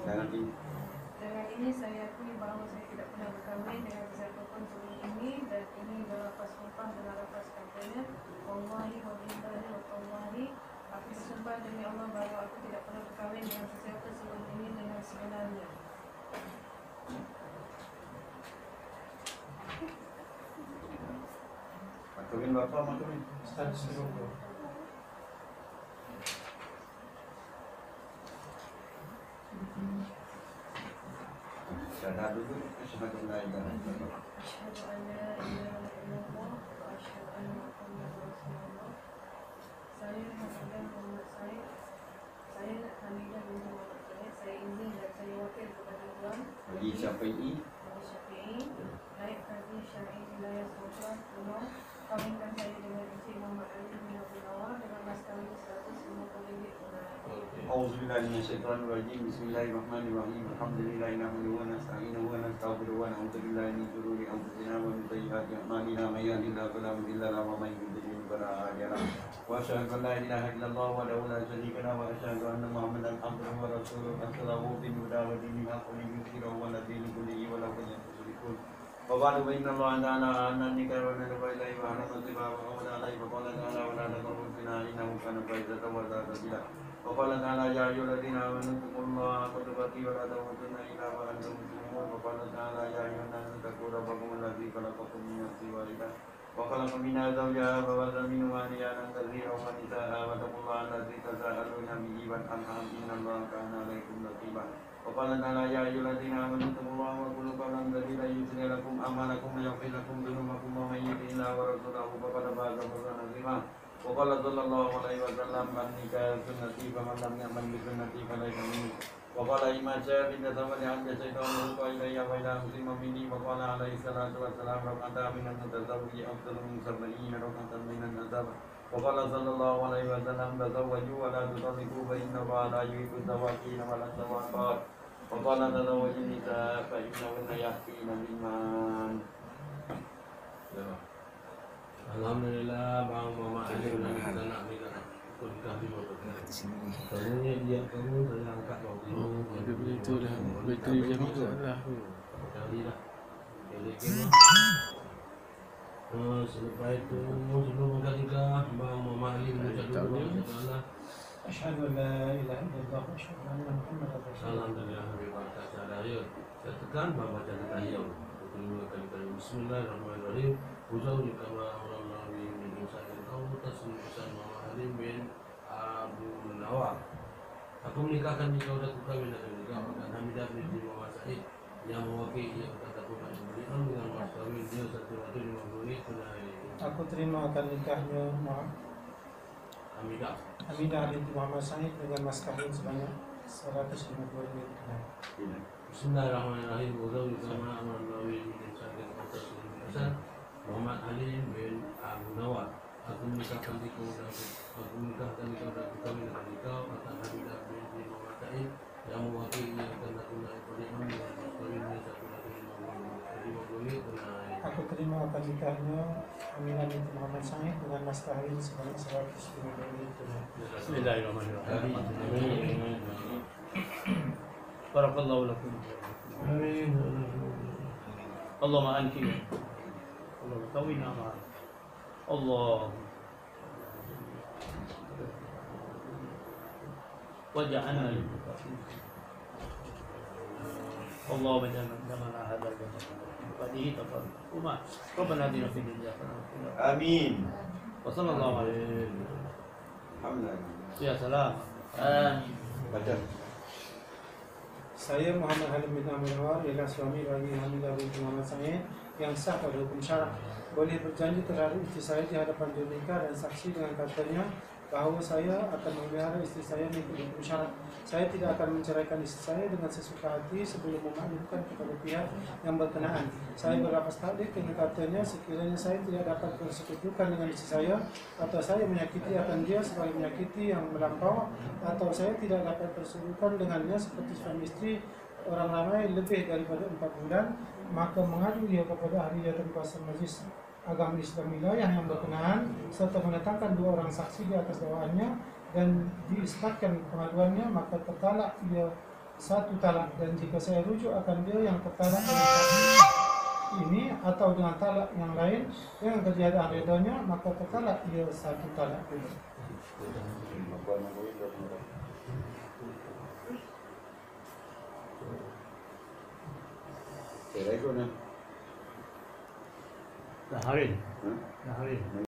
Dengan ini saya akui bahawa saya tidak pernah berkahwin dengan siapapun sebelum ini, dan ini berlafaz sumpah dengan lafaz katanya, wallahi wa billahi wa tallahi, aku bersumpah demi Allah bahawa aku tidak pernah berkahwin dengan sesiapa sebelum ini dengan sebenarnya. Matumin Bapak, matumin. Syahadat dulu, asyhadu an la ilaha illallah. Asyhadu an la ilaha illallah wa asyhadu anna Muhammadar Rasulullah. Saya Hamidah Muhammad Said. Saya Hamidah binti Muhammad Said. Saya izin dan saya wakil kepada Tuan Haji Syafi'i Naib Haji Syar'i Wilayah Sultan Kuno, kawinkan saya dengan Encik Muhammad Ali bin Abdul Nawar dengan mas kawin 150 ringgit tunai. A'udzubillahi minasyaitonirrajim. Bismillahirrahmanirrahim. Alhamdulillahi nahmaduhu wa nasta'inuhu wa nastaghfiruhu wa na'udzu billahi min shururi anfusina wa min sayyiati a'malina. May yahdihillahu fala mudilla lahu wa may yudlil fala hadiya lahu. Wa asyhadu an la ilaha illallah wahdahu la syarika lahu wa asyhadu anna Muhammadan abduhu wa rasuluhu. Arsalahu bil huda wa dinil haqqi liyudhhirahu 'ala dini kullihi wa law kana al-mushrikun. Wa ba'du fa inna Allaha ta'ala anna nikah wa nadaba ilaihi wa harrama riba wa qala alaihi wa qala ta'ala wa la taqrabu zina innahu kana fahishatan wa sa'a sabila. وقال تعالى يا أيها الذين آمنوا اتقوا الله حق تقاته ولا تموتن إلا وأنتم مسلمون. وقال تعالى يا أيها الناس اتقوا ربكم الذي خلقكم من نفس واحدة وخلق منها زوجها وبث منهما رجالا كثيرا ونساء واتقوا الله الذي تساءلون به والأرحام إن الله كان عليكم رقيبا. وقال تعالى يا أيها الذين آمنوا اتقوا الله وقولوا قولا سديدا يصلح لكم أعمالكم ويغفر لكم ذنوبكم ومن يطع الله ورسوله فقد فاز فوزا عظيما. وقال صلى الله عليه وسلم النكاح سنتي فمن لم يعمل بسنتي فليس مني. وقال إمام الشافعي تزوج عن الشيطان يلقى إلي وإلى مسلم مني. وقال عليه الصلاة والسلام ركعتا من المتزوج أفضل من 70 ركعة من النسب. وقال صلى الله عليه وسلم تزوجوا ولا تطلقوا فإن الله لا يحب الزواجين ولا الزواجات. وقال تزوج النساء فإنهن يأتين بالمال. Alhamdulillah, bang mama ada nak nak ikut kami berkat. Kamunya dia kamu saya angkat kamu. Itu dah bateri jam itu dah. Kali dah. Jadi kena. Selepas itu sebelum nikah, bang mama Ali mengucapkan doa. Asyhadu an la ilaha illallah wa asyhadu anna Muhammadar Rasulullah. Alhamdulillah, berkat cara ya. Saya tekan baca tahiyat. Kedua kali Bismillahirrahmanirrahim. Uzauji kama Allah min insan kau tasmi pesan Muhammad Halim bin Abu Nawar. Aku menikahkan engkau dan aku kawin dengan engkau dan Hamidah binti Muhammad Said yang mewakili yang katakan beriman dengan mas kawin dia 150 ringgit tunai. Aku terima akan nikahnya Hamidah binti Muhammad Said dengan mas kawin sebanyak 150 ringgit tunai. Bismillahirrahmanirrahim. Uzauji kama Allah min insan kau tasmi pesan Muhammad Ali bin Abu Nawar. Aku menikahkan engkau dan aku kawin dengan engkau atas Hamidah binti Muhammad Said yang mewakili yang katakan beriman dengan mas kawin dia 150 ringgit tunai. Aku terima akan nikahnya Hamidah binti Muhammad Said dengan mas kawin sebanyak 150 ringgit tunai. Bismillahirrahmanirrahim. Amin. Barakallahu lakum. Amin. Allahumma anki. Allah kawina ma. Allah. Waja'alna lil muttaqin. اللهم اجعلنا جمعنا هذا الجمع وبعده تفرقا ربنا اتنا في الدنيا حسنه Amin. وصلى الله عليه Alhamdulillah. يا سلام Baca. Saya Muhammad Halim bin Abu Nawar ialah suami bagi Hamidah binti Muhammad Said yang sah pada hukum syarak. Boleh berjanji terhadap istri saya di hadapan juru nikah dan saksi dengan katanya bahawa saya akan memelihara istri saya mengikut hukum syarak. Saya tidak akan menceraikan istri saya dengan sesuka hati sebelum memaklumkan kepada pihak yang berkenaan. Saya berlafaz takdir dengan katanya sekiranya saya tidak dapat persekutukan dengan istri saya atau saya menyakiti akan dia sebagai menyakiti yang melampau atau saya tidak dapat persekutukan dengannya seperti suami istri orang ramai lebih daripada 4 bulan, maka mengadu dia kepada ahli jawatan kuasa Majlis Agama Islam wilayah yang berkenaan serta menetapkan 2 orang saksi di atas dakwaannya dan diisbatkan pengaduannya, maka tertalak ia satu talak, dan jika saya rujuk akan dia yang tertalak dengan saksi ini atau dengan talak yang lain dengan ketiadaan redanya, maka tertalak ia satu talak juga. Saya ikut ni. Dah hari. Hmm? Dah hari.